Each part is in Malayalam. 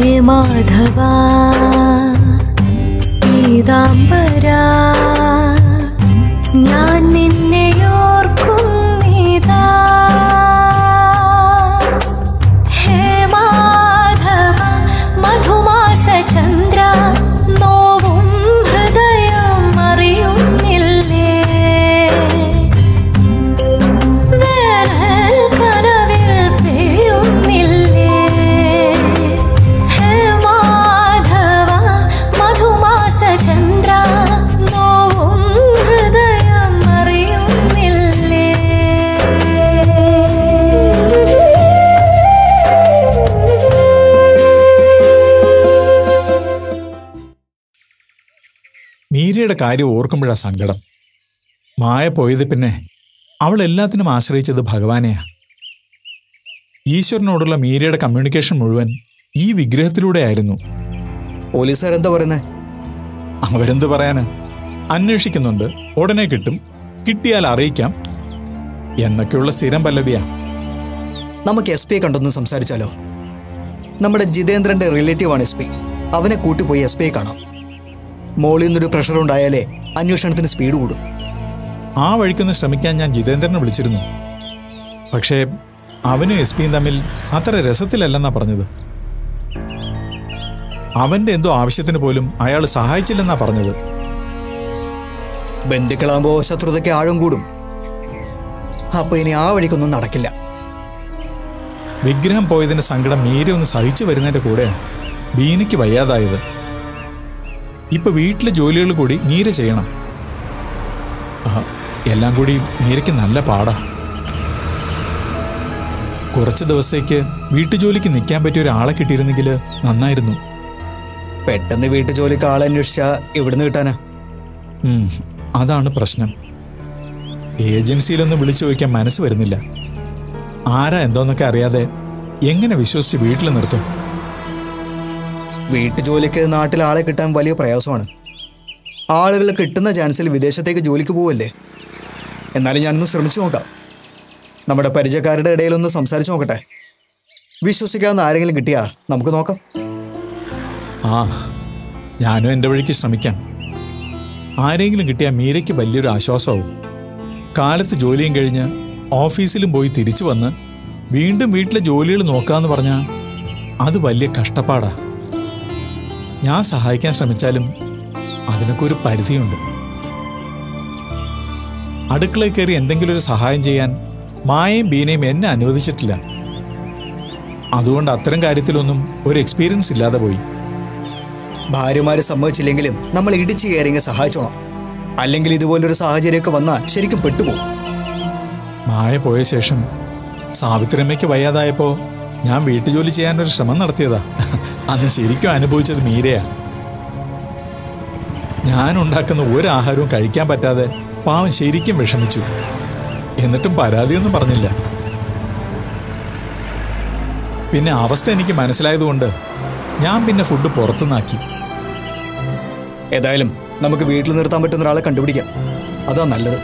മാധവാ പീതാംബരാ ഞാൻ നിന്നെ ഓർക്കുന്നിതാ. ഹേ മാധവ മധുമാസ ചന്ദ്ര നോവും ഹൃദയം അറിയുന്നില്ലേ. വേനൽ കനവിൽ പെയ്യുന്നില്ലേ. ഹേ മാധവ മധുമാസ ചന്ദ്ര നോവും ഹൃദയം അറിയുന്നില്ലേ. മീരയുടെ കാര്യം ഓർക്കുമ്പോഴാ സങ്കടം. മായ പോയത് പിന്നെ അവൾ എല്ലാത്തിനും ആശ്രയിച്ചത് ഭഗവാനെയാ. ഈശ്വരനോടുള്ള മീരയുടെ കമ്മ്യൂണിക്കേഷൻ മുഴുവൻ ഈ വിഗ്രഹത്തിലൂടെ ആയിരുന്നു. പോലീസുകാരെന്താ പറയുന്നത്? അവരെന്ത് പറയാന്, അന്വേഷിക്കുന്നുണ്ട്, ഉടനെ കിട്ടും, കിട്ടിയാൽ അറിയിക്കാം എന്നൊക്കെയുള്ള സ്ഥിരം പല്ലവിയാ. നമുക്ക് എസ് പിയെ കണ്ടൊന്ന് സംസാരിച്ചാലോ? നമ്മുടെ ജിതേന്ദ്രന്റെ റിലേറ്റീവാണ് എസ് പി. അവനെ കൂട്ടിപ്പോയി എസ് പിയെ കാണാം. മോളിൽ നിന്നൊരു പ്രഷർ ഉണ്ടായാലേ അന്വേഷണത്തിന് സ്പീഡ് കൂടും. ആ വഴിക്കൊന്ന് ശ്രമിക്കാൻ ഞാൻ ജിതേന്ദ്രനെ വിളിച്ചിരുന്നു. പക്ഷേ അവനും എസ് പിയും തമ്മിൽ അത്ര രസത്തിലല്ലെന്നാ പറഞ്ഞത്. അവന്റെ എന്തോ ആവശ്യത്തിന് പോലും അയാൾ സഹായിച്ചില്ലെന്നാ പറഞ്ഞത്. ബന്ധുക്കളാകുമ്പോൾ ശത്രുതയ്ക്ക് ആഴം കൂടും. അപ്പൊ ഇനി ആ വഴിക്കൊന്നും നടക്കില്ല. വിഗ്രഹം പോയതിന്റെ സങ്കടം മീര ഒന്ന് സഹിച്ചു വരുന്നതിന്റെ കൂടെയാണ് ബീനയ്ക്ക് വയ്യാതായത്. ഇപ്പൊ വീട്ടിലെ ജോലികൾ കൂടി മീര ചെയ്യണം. എല്ലാം കൂടി മീരയ്ക്ക് നല്ല പാടാ. കുറച്ച് ദിവസത്തേക്ക് വീട്ടുജോലിക്ക് നിൽക്കാൻ പറ്റിയ ഒരാളെ കിട്ടിയിരുന്നെങ്കിൽ നന്നായിരുന്നു. പെട്ടെന്ന് വീട്ടുജോലിക്ക് ആളെ അന്വേഷിച്ചാ എവിടുന്ന് കിട്ടാനാ? അതാണ് പ്രശ്നം. ഏജൻസിയിലൊന്നും വിളിച്ചു ചോദിക്കാൻ മനസ്സ് വരുന്നില്ല. ആരാ എന്തോന്നൊക്കെ അറിയാതെ എങ്ങനെ വിശ്വസിച്ച് വീട്ടിൽ നിർത്തും? വീട്ടുജോലിക്ക് നാട്ടിൽ ആളെ കിട്ടാൻ വലിയ പ്രയാസമാണ്. ആളുകൾ കിട്ടുന്ന ചാൻസിൽ വിദേശത്തേക്ക് ജോലിക്ക് പോവല്ലേ. എന്നാലും ഞാനൊന്ന് ശ്രമിച്ചു നോക്കാം. നമ്മുടെ പരിചയക്കാരുടെ ഇടയിലൊന്ന് സംസാരിച്ചു നോക്കട്ടെ. വിശ്വസിക്കാവുന്ന ആരെങ്കിലും കിട്ടിയാ നമുക്ക് നോക്കാം. ഞാനും എൻ്റെ വഴിക്ക് ശ്രമിക്കാം. ആരെങ്കിലും കിട്ടിയാൽ മീരയ്ക്ക് വലിയൊരു ആശ്വാസമാവും. കാലത്ത് ജോലിയും കഴിഞ്ഞ് ഓഫീസിലും പോയി തിരിച്ചു വന്ന് വീണ്ടും വീട്ടിലെ ജോലികൾ നോക്കാമെന്ന് പറഞ്ഞാൽ അത് വലിയ കഷ്ടപ്പാടാ. ഞാൻ സഹായിക്കാൻ ശ്രമിച്ചാലും അതിനൊക്കെ ഒരു പരിധിയുണ്ട്. അടുക്കളയിൽ കയറി എന്തെങ്കിലും ഒരു സഹായം ചെയ്യാൻ മായയും ബീനയും എന്നെ അനുവദിച്ചിട്ടില്ല. അതുകൊണ്ട് അത്തരം കാര്യത്തിലൊന്നും ഒരു എക്സ്പീരിയൻസ് ഇല്ലാതെ പോയി. ഭാര്യമാര് സമ്മതിച്ചില്ലെങ്കിലും നമ്മൾ ഇടിച്ചു കയറിങ്ങ് സഹായിച്ചോണം. അല്ലെങ്കിൽ ഇതുപോലൊരു സാഹചര്യമൊക്കെ വന്നാൽ ശരിക്കും പെട്ടുപോകും. മായ പോയ ശേഷം സാവിത്രിയമ്മയ്ക്ക് വയ്യാതായപ്പോൾ ഞാൻ വീട്ടുജോലി ചെയ്യാനൊരു ശ്രമം നടത്തിയതാ. അന്ന് ശരിക്കും അനുഭവിച്ചത് മീരയാ. ഞാൻ ഉണ്ടാക്കുന്ന ഒരു ആഹാരവും കഴിക്കാൻ പറ്റാതെ പാവം ശരിക്കും വിഷമിച്ചു. എന്നിട്ടും പരാതിയൊന്നും പറഞ്ഞില്ല. പിന്നെ അവസ്ഥ എനിക്ക് മനസ്സിലായതുകൊണ്ട് ഞാൻ പിന്നെ ഫുഡ് പുറത്തുനിന്നാക്കി. ഏതായാലും നമുക്ക് വീട്ടിൽ നിർത്താൻ പറ്റുന്ന ഒരാളെ കണ്ടുപിടിക്കാം. അതാ നല്ലത്.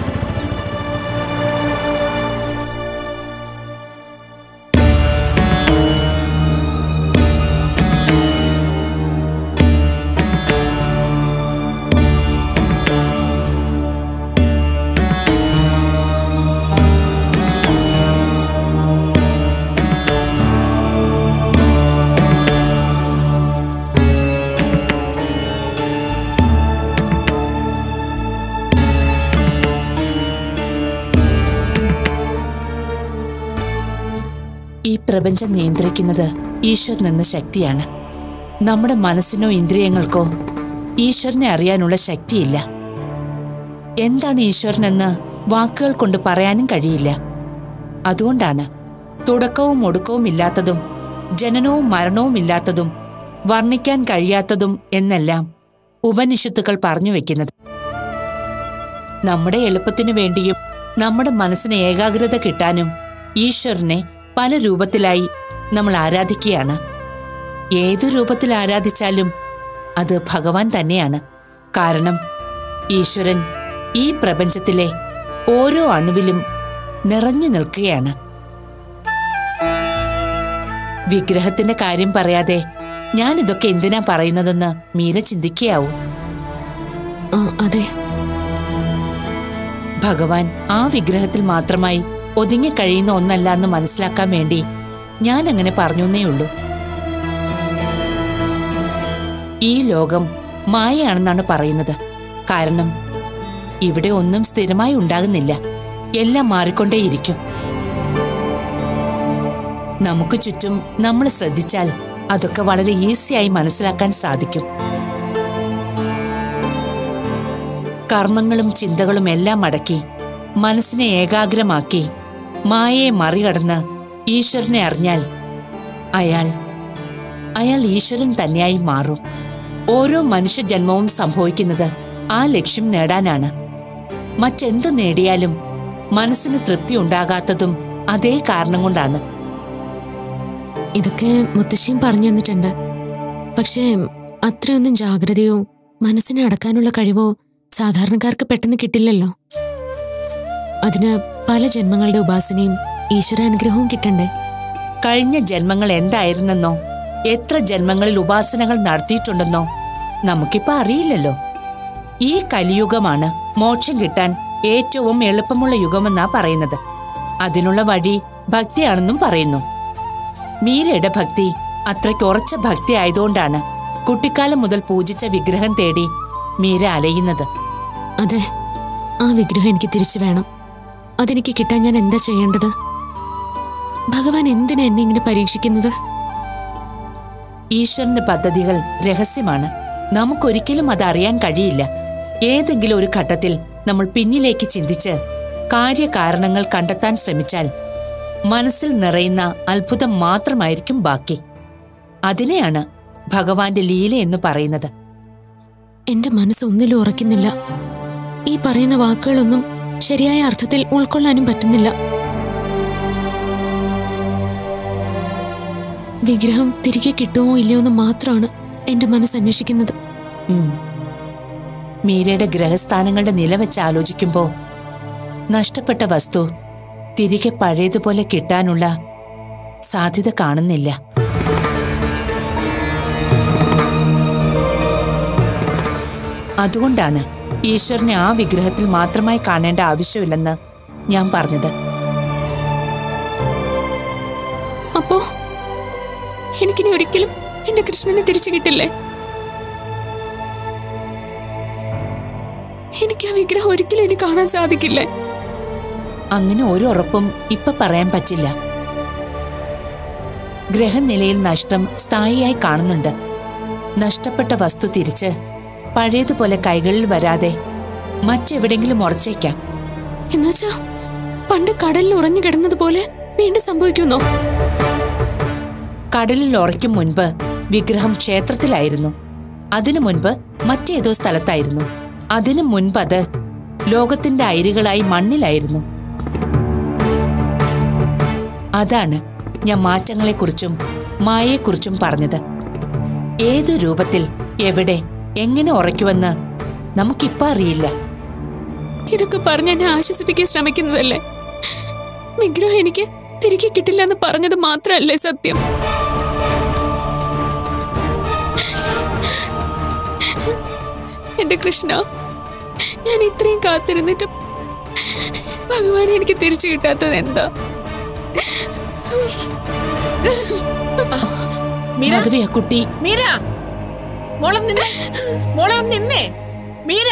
ഈ പ്രപഞ്ചം നിയന്ത്രിക്കുന്നത് ഈശ്വരൻ എന്ന ശക്തിയാണ്. നമ്മുടെ മനസ്സിനോ ഇന്ദ്രിയങ്ങൾക്കോ ഈശ്വരനെ അറിയാനുള്ള ശക്തിയില്ല. എന്താണ് ഈശ്വരനെന്ന് വാക്കുകൾ കൊണ്ട് പറയാനും കഴിയില്ല. അതുകൊണ്ടാണ് തുടക്കവും ഒടുക്കവും ഇല്ലാത്തതും ജനനവും മരണവും ഇല്ലാത്തതും വർണ്ണിക്കാൻ കഴിയാത്തതും എന്നെല്ലാം ഉപനിഷത്തുക്കൾ പറഞ്ഞു വെക്കുന്നത്. നമ്മുടെ എളുപ്പത്തിനു വേണ്ടിയും നമ്മുടെ മനസ്സിന് ഏകാഗ്രത കിട്ടാനും ഈശ്വരനെ പല രൂപത്തിലായി നമ്മൾ ആരാധിക്കുകയാണ്. ഏതു രൂപത്തിൽ ആരാധിച്ചാലും അത് ഭഗവാൻ തന്നെയാണ്. കാരണം ഈശ്വരൻ ഈ പ്രപഞ്ചത്തിലെ ഓരോ അണുവിലും നിറഞ്ഞു നിൽക്കുകയാണ്. വിഗ്രഹത്തിന്റെ കാര്യം പറയാതെ ഞാനിതൊക്കെ എന്തിനാ പറയുന്നതെന്ന് മീര ചിന്തിക്കുകയാവും. അതെ, ഭഗവാൻ ആ വിഗ്രഹത്തിൽ മാത്രമായി ഒതുങ്ങിക്കഴിയുന്ന ഒന്നല്ല എന്ന് മനസ്സിലാക്കാൻ വേണ്ടി ഞാൻ അങ്ങനെ പറഞ്ഞേ. ഈ ലോകം മായയാണെന്നാണ് പറയുന്നത്. കാരണം ഇവിടെ ഒന്നും സ്ഥിരമായി ഉണ്ടാകുന്നില്ല, എല്ലാം മാറിക്കൊണ്ടേയിരിക്കും. നമുക്ക് ചുറ്റും നമ്മൾ ശ്രദ്ധിച്ചാൽ അതൊക്കെ വളരെ ഈസിയായി മനസ്സിലാക്കാൻ സാധിക്കും. കർമ്മങ്ങളും ചിന്തകളും എല്ലാം അടക്കി മനസ്സിനെ ഏകാഗ്രമാക്കി മായയെ മറികടന്ന് ഈശ്വരനെ അറിഞ്ഞാൽ അയാൾ ഈശ്വരൻ തന്നെയായി മാറും. ഓരോ മനുഷ്യജന്മവും സംഭവിക്കുന്നത് ആ ലക്ഷ്യം നേടാനാണ്. മറ്റെന്ത് നേടിയാലും മനസ്സിന് തൃപ്തി ഉണ്ടാകാത്തതും അതേ കാരണം കൊണ്ടാണ്. ഇതൊക്കെ മുത്തശ്ശിയും പറഞ്ഞു തന്നിട്ടുണ്ട്. പക്ഷേ അത്രയൊന്നും ജാഗ്രതയോ മനസ്സിനെ അടക്കാനുള്ള കഴിവോ സാധാരണക്കാർക്ക് പെട്ടെന്ന് കിട്ടില്ലല്ലോ. അതിന് പല ജന്മങ്ങളുടെ ഉപാസനയും ഈശ്വരാനുഗ്രഹവും കിട്ടണ്ടേ? കഴിഞ്ഞ ജന്മങ്ങൾ എന്തായിരുന്നെന്നോ എത്ര ജന്മങ്ങളിൽ ഉപാസനകൾ നടത്തിയിട്ടുണ്ടെന്നോ നമുക്കിപ്പോ അറിയില്ലല്ലോ. ഈ കലിയുഗമാണ് മോക്ഷം കിട്ടാൻ ഏറ്റവും എളുപ്പമുള്ള യുഗമെന്നാ പറയുന്നത്. അതിനുള്ള വഴി ഭക്തിയാണെന്നും പറയുന്നു. മീരയുടെ ഭക്തി അത്രയ്ക്ക് ഉറച്ച ഭക്തി ആയതുകൊണ്ടാണ് കുട്ടിക്കാലം മുതൽ പൂജിച്ച വിഗ്രഹം തേടി മീര അലയുന്നത്. അതെ, ആ വിഗ്രഹം എനിക്ക് തിരിച്ചു വേണം. അതെനിക്ക് കിട്ടാൻ ഞാൻ എന്താ ചെയ്യേണ്ടത്? ഭഗവാൻ എന്തിനാ എന്നെ ഇങ്ങനെ പരീക്ഷിക്കുന്നത്? ഈശ്വരന്റെ പദ്ധതികൾ രഹസ്യമാണ്. നമുക്കൊരിക്കലും അത് അറിയാൻ കഴിയില്ല. ഏതെങ്കിലും ഒരു ഘട്ടത്തിൽ നമ്മൾ പിന്നിലേക്ക് ചിന്തിച്ച് കാര്യകാരണങ്ങൾ കണ്ടെത്താൻ ശ്രമിച്ചാൽ മനസ്സിൽ നിറയുന്ന അത്ഭുതം മാത്രമായിരിക്കും ബാക്കി. അതിനെയാണ് ഭഗവാന്റെ ലീല എന്ന് പറയുന്നത്. എന്റെ മനസ്സ് ഒന്നിലും ഉറക്കുന്നില്ല. ഈ പറയുന്ന വാക്കുകളൊന്നും ശരിയായ അർത്ഥത്തിൽ ഉൾക്കൊള്ളാനും പറ്റുന്നില്ല. വിഗ്രഹം തിരികെ കിട്ടുമോ ഇല്ലയോ എന്ന് മാത്രമാണ് എന്റെ മനസ്സ് അന്വേഷിക്കുന്നത്. മീരയുടെ ഗ്രഹസ്ഥാനങ്ങളുടെ നില വെച്ച് ആലോചിക്കുമ്പോ നഷ്ടപ്പെട്ട വസ്തു തിരികെ പഴയതുപോലെ കിട്ടാനുള്ള സാധ്യത കാണുന്നില്ല. അതുകൊണ്ടാണ് ഈശ്വരനെ ആ വിഗ്രഹത്തിൽ മാത്രമായി കാണേണ്ട ആവശ്യമില്ലെന്ന് ഞാൻ പറഞ്ഞത്. അപ്പോ എനിക്കിനി ഒരിക്കലും എന്റെ കൃഷ്ണനെ തിരിച്ചു കിട്ടില്ലേ? എനിക്ക് ആ വിഗ്രഹം ഒരിക്കലും ഇനി കാണാൻ സാധിക്കില്ലേ? അങ്ങനെ ഒരു ഉറപ്പും ഇപ്പൊ പറയാൻ പറ്റില്ല. ഗ്രഹനിലയിൽ നഷ്ടം സ്ഥായിയായി കാണുന്നുണ്ട്. നഷ്ടപ്പെട്ട വസ്തു തിരിച്ച് പഴയതുപോലെ കൈകളിൽ വരാതെ മറ്റെവിടെങ്കിലും ഉറച്ചേക്കാം. എന്നുവെച്ചാ പണ്ട് കടലിൽ ഉറഞ്ഞു കിടന്നതുപോലെ വീണ്ടും സംഭവിക്കുന്നോ? കടലിൽ ഉറയ്ക്കും മുൻപ് വിഗ്രഹം ക്ഷേത്രത്തിലായിരുന്നു. അതിനു മുൻപ് മറ്റേതോ സ്ഥലത്തായിരുന്നു. അതിനു മുൻപ് അത് ലോകത്തിന്റെ അയിരുകളായി മണ്ണിലായിരുന്നു. അതാണ് ഞാൻ മാറ്റങ്ങളെക്കുറിച്ചും മായയെക്കുറിച്ചും പറഞ്ഞത്. ഏത് രൂപത്തിൽ എവിടെ എങ്ങനെ ഉറയ്ക്കുമെന്ന് നമുക്കിപ്പോ അറിയില്ല. ഇതൊക്കെ പറഞ്ഞ് എന്നെ ആശ്വസിപ്പിക്കാൻ ശ്രമിക്കുന്നതല്ലേ? വിഗ്രഹം എനിക്ക് തിരികെ കിട്ടില്ല എന്ന് പറഞ്ഞത് മാത്രമല്ലേ സത്യം? എന്റെ കൃഷ്ണ, ഞാൻ ഇത്രയും കാത്തിരുന്നിട്ടും ഭഗവാൻ എനിക്ക് തിരിച്ചു കിട്ടാത്തത് എന്താ? കുട്ടി മീര, മോളെ നിന്നേ മീര.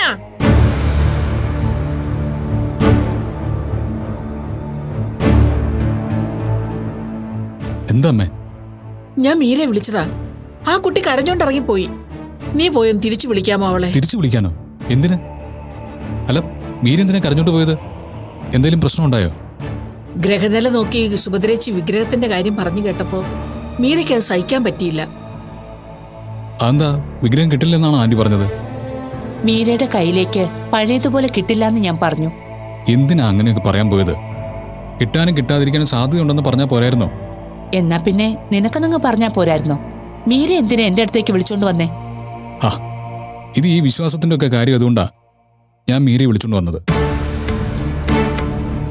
എന്താ അമ്മേ? ഞാൻ മീരയെ വിളിച്ചതാ. ആ കുട്ടി കരഞ്ഞോണ്ടിറങ്ങിപ്പോയി. നീ പോയൊന്ന് തിരിച്ചു വിളിക്കാമോ അവളെ? തിരിച്ചു വിളിക്കാനോ? എന്തിന്? അല്ല, മീര എന്തിനാ കരഞ്ഞോണ്ട് പോയത്? എന്തെങ്കിലും പ്രശ്നമുണ്ടായോ? ഗ്രഹനില നോക്കി സുഭദ്രേച്ചി വിഗ്രഹത്തിന്റെ കാര്യം പറഞ്ഞു കേട്ടപ്പോ മീരയ്ക്ക് അത് സഹിക്കാൻ പറ്റിയില്ല. അതെന്താ, വിഗ്രഹം കിട്ടില്ലെന്നാണോ ആന്റി പറഞ്ഞത്? മീരയുടെ കയ്യിലേക്ക് പഴയതുപോലെ കിട്ടില്ലെന്ന് ഞാൻ പറഞ്ഞു. എന്തിനാ അങ്ങനെയൊക്കെ പറയാൻ പോയത്? കിട്ടാനും കിട്ടാതിരിക്കാനും സാധ്യതയുണ്ടെന്ന് പറഞ്ഞാൽ പോരായിരുന്നോ? എന്നാ പിന്നെ നിനക്കെന്നങ്ങ് പറഞ്ഞാ പോരായിരുന്നോ? മീര എന്തിനാ എന്റെ അടുത്തേക്ക് വിളിച്ചോണ്ട് വന്നേ? ആ, ഇത് ഈ വിശ്വാസത്തിന്റെ ഒക്കെ കാര്യം അതുകൊണ്ടാ ഞാൻ മീരയെ വിളിച്ചോണ്ട് വന്നത്.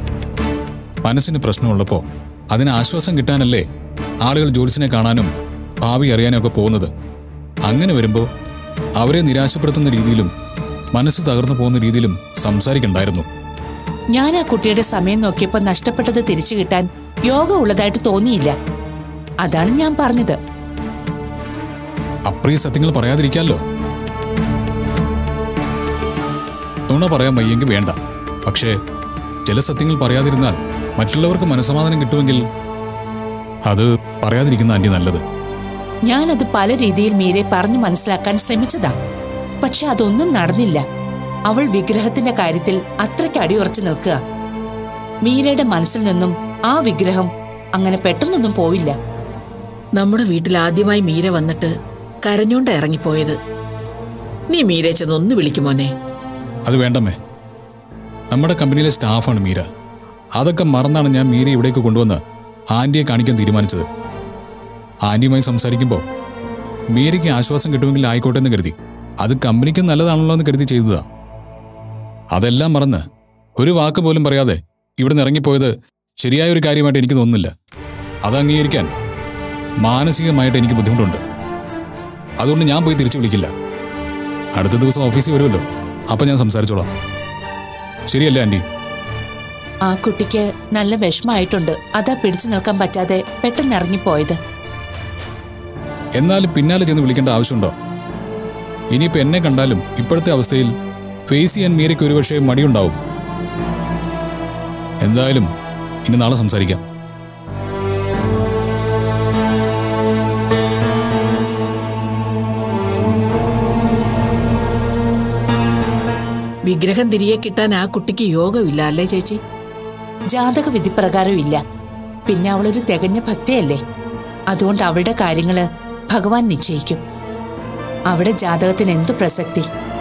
മനസ്സിന് പ്രശ്നമുള്ളപ്പോ അതിന് ആശ്വാസം കിട്ടാനല്ലേ ആളുകൾ ജ്യോത്സ്യനെ കാണാനും ഭാവി അറിയാനൊക്കെ പോകുന്നത്. അങ്ങനെ വരുമ്പോൾ അവരെ നിരാശപ്പെടുത്തുന്ന രീതിയിലും മനസ്സ് തകർന്നു പോകുന്ന രീതിയിലും സംസാരിക്കണ്ടായിരുന്നു. ഞാൻ ആ കുട്ടിയുടെ സമയം നോക്കിയപ്പോൾ നഷ്ടപ്പെട്ടത് തിരിച്ചു കിട്ടാൻ യോഗം ഉള്ളതായിട്ട് തോന്നിയില്ല. അതാണ് ഞാൻ പറഞ്ഞത്. അപ്രിയ സത്യങ്ങൾ പറയാതിരിക്കാമല്ലോ. നുണ പറയാൻ വയ്യെങ്കിൽ വേണ്ട. പക്ഷേ ചില സത്യങ്ങൾ പറയാതിരുന്നാൽ മറ്റുള്ളവർക്ക് മനസ്സമാധാനം കിട്ടുമെങ്കിൽ അത് പറയാതിരിക്കുന്ന ആന്റി നല്ലത്. ഞാനത് പല രീതിയിൽ മീരെ പറഞ്ഞു മനസ്സിലാക്കാൻ ശ്രമിച്ചതാ. പക്ഷെ അതൊന്നും നടന്നില്ല. അവൾ വിഗ്രഹത്തിന്റെ കാര്യത്തിൽ അത്രയ്ക്ക് അടിയുറച്ചു നിൽക്കുക. മീരയുടെ മനസ്സിൽ നിന്നും ആ വിഗ്രഹം അങ്ങനെ പെട്ടെന്നൊന്നും പോവില്ല. നമ്മുടെ വീട്ടിൽ ആദ്യമായി മീര വന്നിട്ട് കരഞ്ഞോണ്ട ഇറങ്ങിപ്പോയത്. നീ മീരെ ചെന്നൊന്ന് വിളിക്കുമോനെ? അത് വേണ്ടമ്മേ. നമ്മുടെ കമ്പനിയിലെ സ്റ്റാഫാണ് മീര. അതൊക്കെ മറന്നാണ് ഞാൻ മീര ഇവിടേക്ക് കൊണ്ടുവന്ന് ആന്റിയെ കാണിക്കാൻ തീരുമാനിച്ചത്. ആന്റിയുമായി സംസാരിക്കുമ്പോൾ മീരയ്ക്ക് ആശ്വാസം കിട്ടുമെങ്കിൽ ആയിക്കോട്ടെ എന്ന് കരുതി. അത് കമ്പനിക്ക് നല്ലതാണല്ലോ എന്ന് കരുതി ചെയ്തതാ. അതെല്ലാം മറന്ന് ഒരു വാക്ക് പോലും പറയാതെ ഇവിടുന്ന് ഇറങ്ങിപ്പോയത് ശരിയായ ഒരു കാര്യമായിട്ട് എനിക്ക് തോന്നുന്നില്ല. അത് അംഗീകരിക്കാൻ മാനസികമായിട്ട് എനിക്ക് ബുദ്ധിമുട്ടുണ്ട്. അതുകൊണ്ട് ഞാൻ പോയി തിരിച്ചു വിളിക്കില്ല. അടുത്ത ദിവസം ഓഫീസിൽ വരുമല്ലോ, അപ്പം ഞാൻ സംസാരിച്ചോളാം. ശരിയല്ലേ ആന്റി? ആ കുട്ടിക്ക് നല്ല വിഷമമായിട്ടുണ്ട്. അതാ പിടിച്ചു നിൽക്കാൻ പറ്റാതെ പെട്ടെന്ന് ഇറങ്ങിപ്പോയത്. എന്നാലും പിന്നാലെ ചെന്ന് വിളിക്കേണ്ട ആവശ്യമുണ്ടോ? ഇനിയിപ്പോൾ എന്നെ കണ്ടാലും ഇപ്പോഴത്തെ അവസ്ഥയിൽ ഫേസ് ചെയ്യാൻ മീരയ്ക്ക് ഒരുപക്ഷെ മടിയുണ്ടാവും. എന്തായാലും ഇനി നാളെ സംസാരിക്കാം. വിഗ്രഹം തിരികെ കിട്ടാൻ ആ കുട്ടിക്ക് യോഗമില്ല അല്ലേ ചേച്ചി? ജാതക വിധി പ്രകാരം ഇല്ല. പിന്നെ അവളൊരു തികഞ്ഞ ഭക്തയല്ലേ. അതുകൊണ്ട് അവളുടെ കാര്യങ്ങള് ഭഗവാൻ നിശ്ചയിക്കും. അവിടെ ജാതകത്തിന് എന്തു പ്രസക്തി?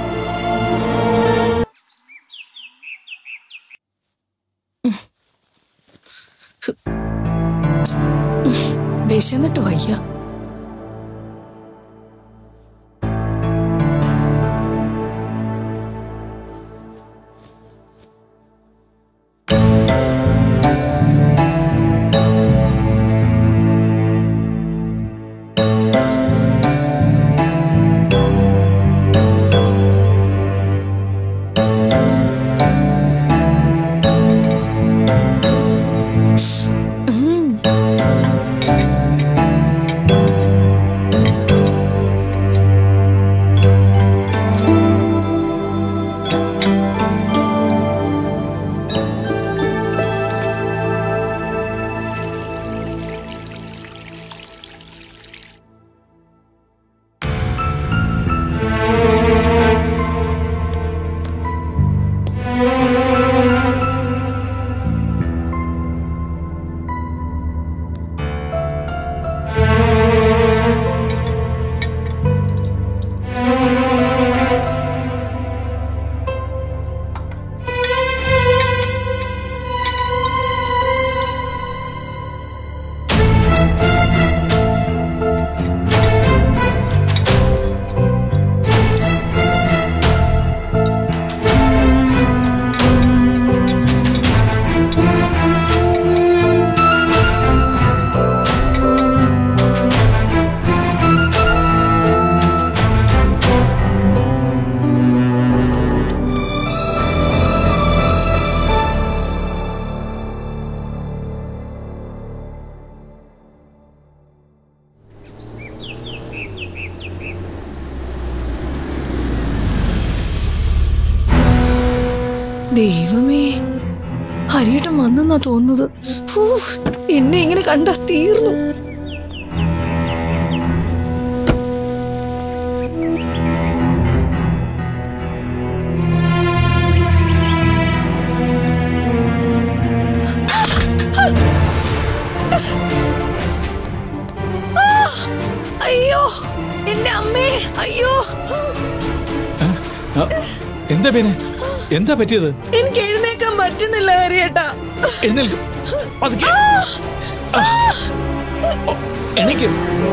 വിശന്നിട്ട് വയ്യ. ദൈവമേ, ഹരിയേട്ടൻ വന്നെന്നാ തോന്നുന്നത്. എന്നെ ഇങ്ങനെ കണ്ടാ തീർന്നു. അയ്യോ എന്റെ അമ്മേ, അയ്യോ. എന്താ പേനെ? എന്താ പറ്റിയത്? എനിക്ക് എഴുന്നേക്കാൻ പറ്റുന്നില്ല ഹരിയേട്ടാ. എഴുന്നേൽക്ക്. പതുക്കെ. എണീക്ക്.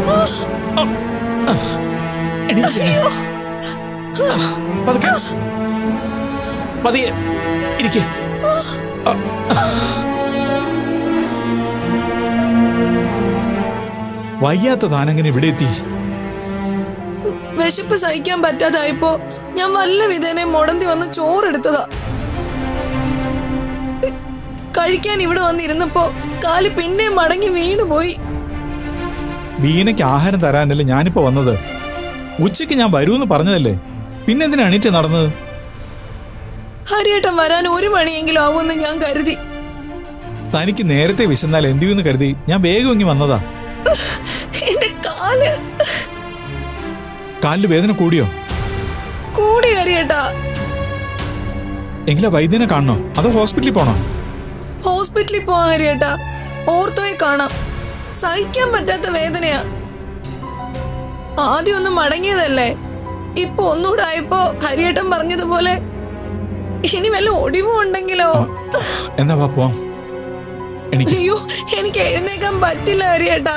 എണീക്ക്. പതുക്കെ. പതിയെ ഇരിക്ക്. വയ്യാത്ത താനെങ്ങനെ ഇവിടെ എത്തി? വിശപ്പ് സഹിക്കാൻ പറ്റാതായപ്പോ ഞാൻ വല്ല വിധേനെ മുടന്തി വന്ന് ചോറെടുത്തതാ. കഴിക്കാൻ ഇവിടെ വന്നിരുന്നപ്പോ കാല് പിന്നെ മടങ്ങി വീണുപോയി. ബീനയ്ക്ക് ആഹാരം തരാനല്ലേ ഞാനിപ്പോ വന്നത്. ഉച്ചയ്ക്ക് ഞാൻ വരൂന്ന് പറഞ്ഞതല്ലേ, പിന്നെ എന്തിനാ എണീറ്റ് നടന്നത്? ഹരിയേട്ടൻ വരാൻ 1 മണിയെങ്കിലും ആവുമെന്ന് ഞാൻ കരുതി. തനിക്ക് നേരത്തെ വിശന്നാൽ എന്ത് ചെയ്യുമെന്ന് കരുതി ഞാൻ വേഗം ഇങ്ങി വന്നതാ. എന്റെ കാലില് വേദന കൂടിയോ? കൂടി ഹരിയേട്ടാ. എങ്കിലാ വൈദ്യനെ കാണണോ അതോ ഹോസ്പിറ്റലിൽ പോണോ? ഹോസ്പിറ്റലിൽ പോവാ ഹരിയേട്ടാ. ഓർത്തോയെ കാണാം. സഹിക്കാൻ പറ്റാത്ത വേദനയാ. ആദ്യം ഒന്ന് മടങ്ങിയതല്ലേ, ഇപ്പൊ ഒന്നുകൂടെ ആയപ്പോ ഹരിയേട്ടൻ പറഞ്ഞതുപോലെ ഇനി വല്ല ഒടിവും ഉണ്ടെങ്കിലോ? എന്നാ പോവാം. അയ്യോ, എനിക്ക് എഴുന്നേക്കാൻ പറ്റില്ല ഹരിയേട്ടാ.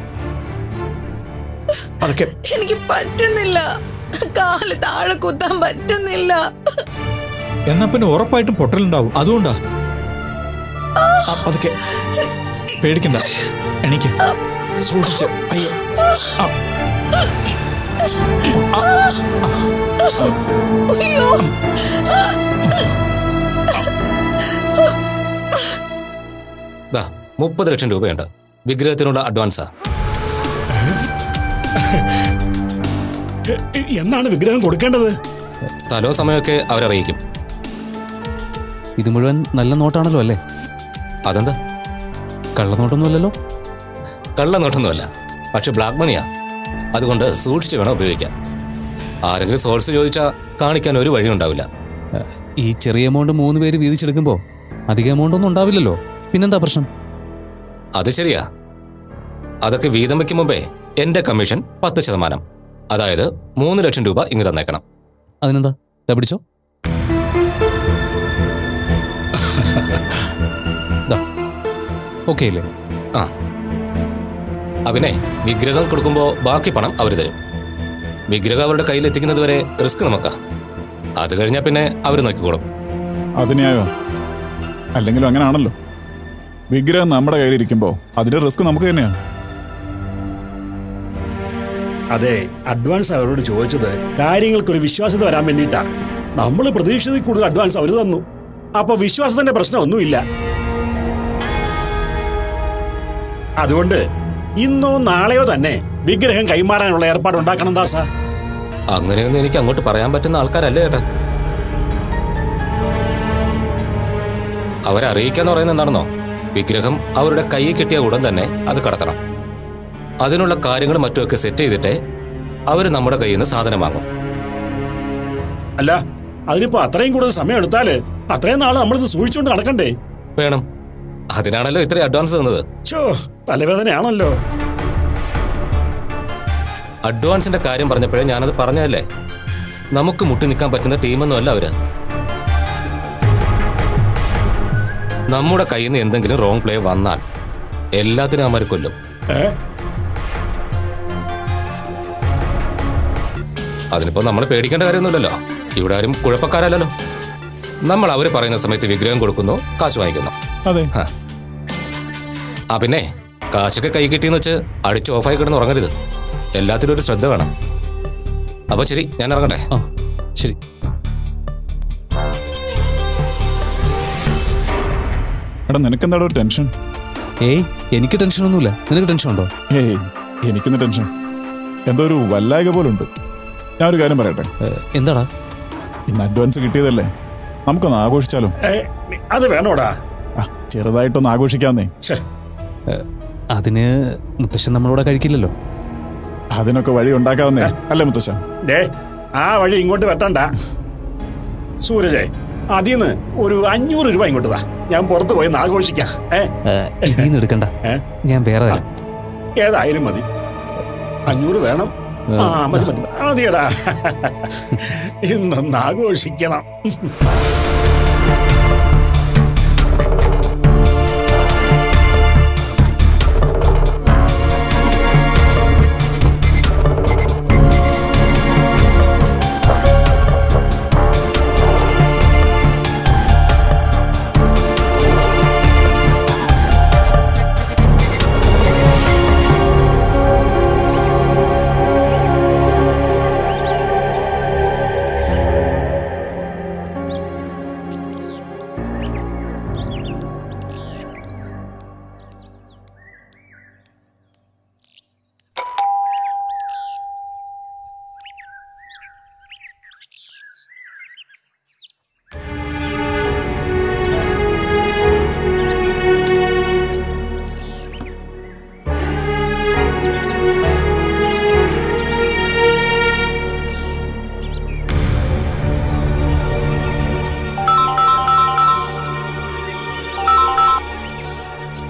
എനിക്ക് പറ്റുന്നില്ല. കാല് താഴെ കുത്താൻ പറ്റുന്നില്ല. എന്നാ പിന്നെ ഉറപ്പായിട്ടും പൊട്ടലുണ്ടാവും. അതുകൊണ്ടാ. അതൊക്കെ പേടിക്കണ്ട, എണീക്ക്. സൂക്ഷിച്ച്. അയ്യോ. അയ്യോ. 30 ലക്ഷം രൂപയുണ്ട്. വിഗ്രഹത്തിനുള്ള അഡ്വാൻസാ. എന്നാണ് വിഗ്രഹം കൊടുക്കേണ്ടത്? സ്ഥലവും സമയമൊക്കെ അവരറിയിക്കും. ഇത് മുഴുവൻ നല്ല നോട്ടാണല്ലോ അല്ലേ? അതെന്താ? കള്ളനോട്ടൊന്നുമല്ലല്ലോ? കള്ളനോട്ടൊന്നുമല്ല, പക്ഷെ ബ്ലാക്ക് മണിയാ. അതുകൊണ്ട് സൂക്ഷിച്ച് വേണം ഉപയോഗിക്കാൻ. ആരെങ്കിലും സോഴ്സ് ചോദിച്ചാൽ കാണിക്കാൻ ഒരു വഴി ഉണ്ടാവില്ല. ഈ ചെറിയ എമൗണ്ട് 3 പേര് വീതിച്ചെടുക്കുമ്പോൾ അധിക എമൗണ്ട് ഒന്നും ഉണ്ടാവില്ലല്ലോ. പിന്നെന്താ പ്രശ്നം? അത് ശരിയാ. അതൊക്കെ വീതം വയ്ക്കും മുമ്പേ എന്റെ കമ്മീഷൻ 10%. അതായത് 3 ലക്ഷം രൂപ ഇങ്ങ് തന്നേക്കണം. അതിനെന്താ? പിടിച്ചോ. ഓക്കെ അല്ലേ? ആ, അവനെ വിഗ്രഹം കൊടുക്കുമ്പോ ബാക്കി പണം അവർ തരും. വിഗ്രഹം അവരുടെ കയ്യിൽ എത്തിക്കുന്നത് വരെ റിസ്ക് നമുക്കാ. അത് കഴിഞ്ഞാൽ പിന്നെ അവർ നോക്കിക്കോളും. അതിനെയായോ? അല്ലെങ്കിലും അങ്ങനെയാണല്ലോ. വിഗ്രഹം നമ്മുടെ കയ്യിലിരിക്കുമ്പോൾ അതിന്റെ റിസ്ക് നമുക്ക് തന്നെയാണ്. അതെ, അഡ്വാൻസ് അവരോട് ചോദിച്ചത് കാര്യങ്ങൾക്കൊരു വിശ്വാസ്യത വരാൻ വേണ്ടിയിട്ടാ. നമ്മൾ പ്രതീക്ഷിച്ചതിൽ കൂടുതൽ അഡ്വാൻസ് അവർ തന്നു. അപ്പൊ വിശ്വാസത്തിന്റെ പ്രശ്നമൊന്നുമില്ല. അതുകൊണ്ട് ഇന്നോ നാളെയോ തന്നെ വിഗ്രഹം കൈമാറാനുള്ള ഏർപ്പാട് ഉണ്ടാക്കണം ദാസ. അങ്ങനെയൊന്നും എനിക്ക് അങ്ങോട്ട് പറയാൻ പറ്റുന്ന ആൾക്കാരല്ലേ ചേട്ടാ. അവരറിയിക്കാന്ന് പറയുന്നത് എന്താണെന്നോ? വിഗ്രഹം അവരുടെ കയ്യിൽ കിട്ടിയ ഉടൻ തന്നെ അത് കടത്തണം. അതിനുള്ള കാര്യങ്ങൾ മറ്റുമൊക്കെ സെറ്റ് ചെയ്തിട്ടേ അവർ നമ്മുടെ കയ്യിൽ നിന്ന് സാധനം വാങ്ങും. അല്ല, അതിനിപ്പോ അത്രയും കൂടുതൽ സമയം എടുത്താല് അത്രയും നാള് നമ്മളിത് സൂക്ഷിച്ചുകൊണ്ട് നടക്കണ്ടേ? വേണം. അതിനാണല്ലോ ഇത്രയും അഡ്വാൻസ് തന്നത്. തലവേദനയാണല്ലോ. അഡ്വാൻസിന്റെ കാര്യം പറഞ്ഞപ്പോഴേ ഞാനത് പറഞ്ഞതല്ലേ. നമുക്ക് മുട്ടി നിൽക്കാൻ പറ്റുന്ന ടീമൊന്നും അല്ല അവര്. നമ്മുടെ കയ്യിൽ നിന്ന് എന്തെങ്കിലും റോങ് പ്ലേ വന്നാൽ എല്ലാത്തിനും അവന്മാർ കൊല്ലും. അതിനിപ്പോ നമ്മൾ പേടിക്കേണ്ട കാര്യമൊന്നുമില്ലല്ലോ. ഇവിടെ ആരും കുഴപ്പക്കാരല്ലോ. നമ്മൾ അവര് പറയുന്ന സമയത്ത് വിഗ്രഹം കൊടുക്കുന്നു, കാശ് വാങ്ങിക്കുന്നു. അതെ. പിന്നെ കാശൊക്കെ കൈ കിട്ടിയെന്ന് വെച്ച് അടിച്ച് ഓഫായി കിടന്ന് ഉറങ്ങരുത്. എല്ലാത്തിനും ഒരു ശ്രദ്ധ വേണം. അപ്പൊ ശരി, ഞാൻ ഇറങ്ങട്ടെ. ശരി. എടാ, നിനക്കെന്താടോ ഒരു ടെൻഷൻ? ഏയ്, എനിക്ക് ടെൻഷനൊന്നുമില്ല. നിനക്ക് ടെൻഷൻ ഉണ്ടോ? ഏയ്, എനിക്കിന്ന് ടെൻഷൻ. എന്തോ ഒരു വല്ലായക പോലുണ്ട്. ഞാനൊരു കാര്യം പറയട്ടെ. എന്താടാ? ഇന്ന് അഡ്വാൻസ് കിട്ടിയതല്ലേ, നമുക്കൊന്ന് ആഘോഷിച്ചാലോ? അത് വേണോടാ. ചെറുതായിട്ടൊന്ന് ആഘോഷിക്കാന്നേ. അതിന് മുത്തശ്ശൻ നമ്മളോട് കഴിക്കില്ലല്ലോ. അതിനൊക്കെ വഴി ഉണ്ടാക്കാവുന്നേ അല്ലേ മുത്തശ്ശ? ആ വഴി ഇങ്ങോട്ട് വെട്ടണ്ട സൂരജേ. അതിന്ന് ഒരു 500 രൂപ ഇങ്ങോട്ട് താ. ഞാൻ പുറത്ത് പോയി ആഘോഷിക്കാം. ഇതിന്ന് എടുക്കണ്ട, ഞാൻ വേറെ ഏതായാലും മതി. 500 വേണം. മതി മതി മതിയടാ. ഇന്നൊന്ന് ആഘോഷിക്കണം.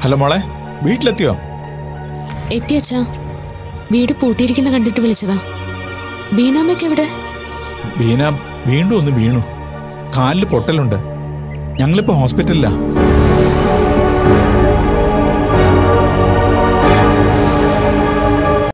ഹലോ മോളെ, വീട്ടിലെത്തിയോ? എത്തിയച്ചാ. വീട് പൂട്ടിയിരിക്കുന്ന കണ്ടിട്ട് വിളിച്ചതാ. ബീനാമ്മയ്ക്ക് എവിടെ? ബീന വീണ്ടും ഒന്ന് വീണു. കാലിൽ പൊട്ടലുണ്ട്. ഞങ്ങളിപ്പോ ഹോസ്പിറ്റലിലാ.